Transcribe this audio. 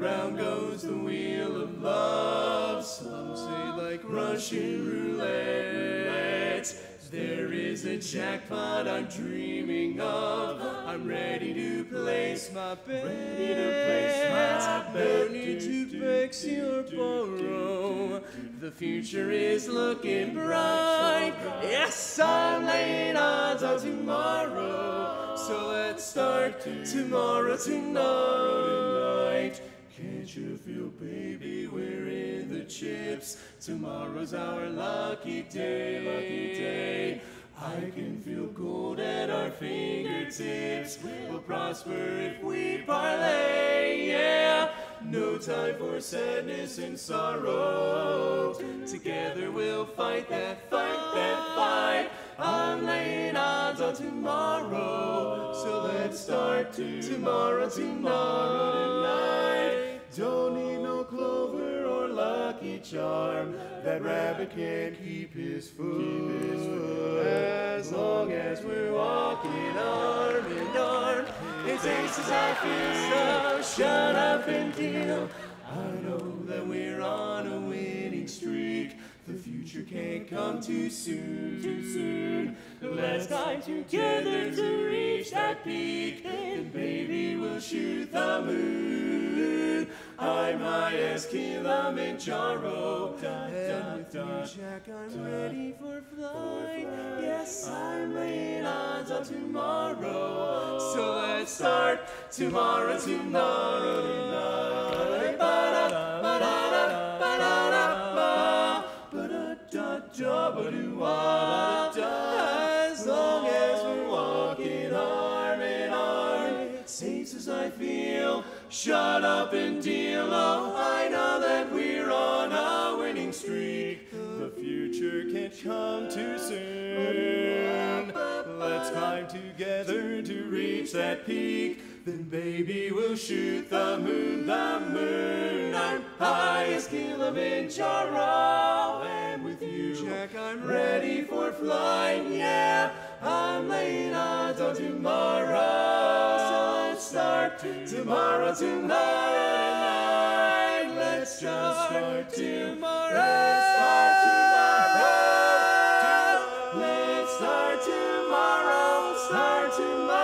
round goes the wheel of love. Some say like Russian roulette. There is a jackpot I'm dreaming of. I'm ready to place my bet. No need to fix or borrow. The future is looking bright. Yes, I'm laying odds on tomorrow. So let's start tomorrow tonight. Can't you feel, baby, we're in the chips? Tomorrow's our lucky day. I can feel gold at our fingertips. We'll prosper if we parlay, yeah. No time for sadness and sorrow. Together we'll fight that fight. I'm laying odds on tomorrow. So let's start tomorrow tonight. Don't need no clover or lucky charm. That rabbit can't keep his food. As long as we're walking arm in arm, it's aces I feel. So shut up and deal. I know that we're on a winning streak. The future can't come too soon. Let's climb together to reach that peak. And baby, we'll shoot the moon. I'm high as Kilimanjaro. And with you, Jack, I'm ready for flight. Yes, I'm laying odds on tomorrow. So let's start tomorrow tonight. As long as we're walking arm in arm, safe as I feel. Shut up and deal. Oh, I know that we're on a winning streak. The future can't come too soon. Let's climb together to reach that peak. Then baby, we'll shoot the moon. I'm high as Kilimanjaro. And with you, Jack, I'm ready for flight. Yeah, I'm laying odds on tomorrow. So let's start tomorrow tonight. Let's just start tomorrow. Let's start tomorrow. Let's start tomorrow. Start tomorrow.